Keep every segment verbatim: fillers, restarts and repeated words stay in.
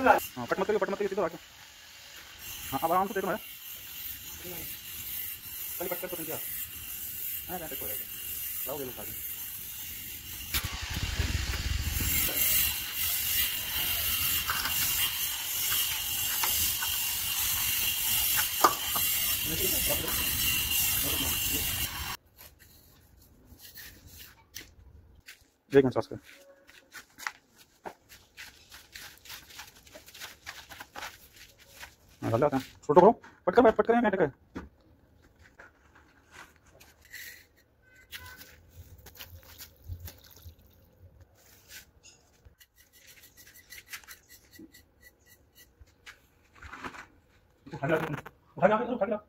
हाँ पट मत करिए, पट मत करिए, सीधा आके। हाँ अब आराम से देखो ना, कल पट कर तो क्या हाँ कैसे हो जाएगा, लाओ दे लो साथ। एक मिनट सास कर डाल जाते हैं, छोटो करो, पट कर पट करें क्या उठा लिया उठा लिया उठा लिया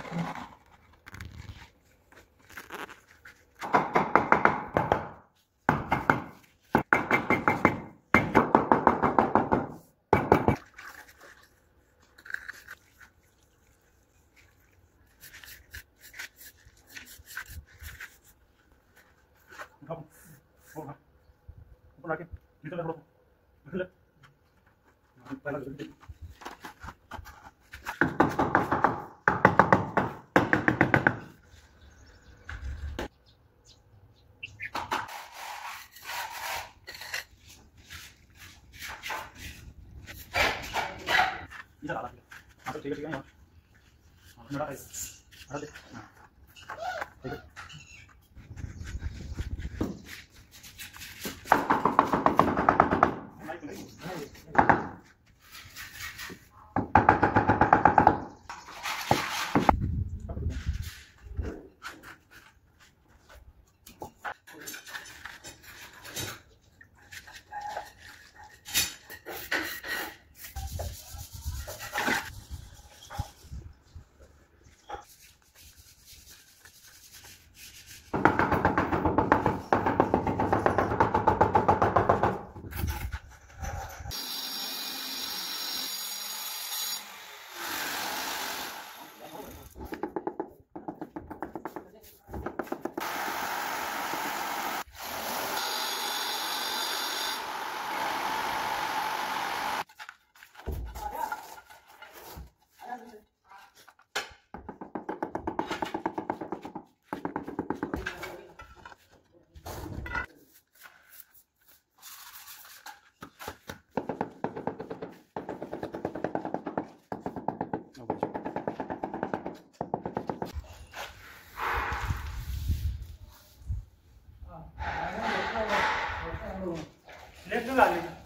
उठा उठा ऊपर आके भीतर ले थोड़ा ले पहला इधर आ रहा है, ठीक है ठीक है यार, हाँ मेरा है, हटा दे, हाँ ठीक है। लेफ्ट में डाल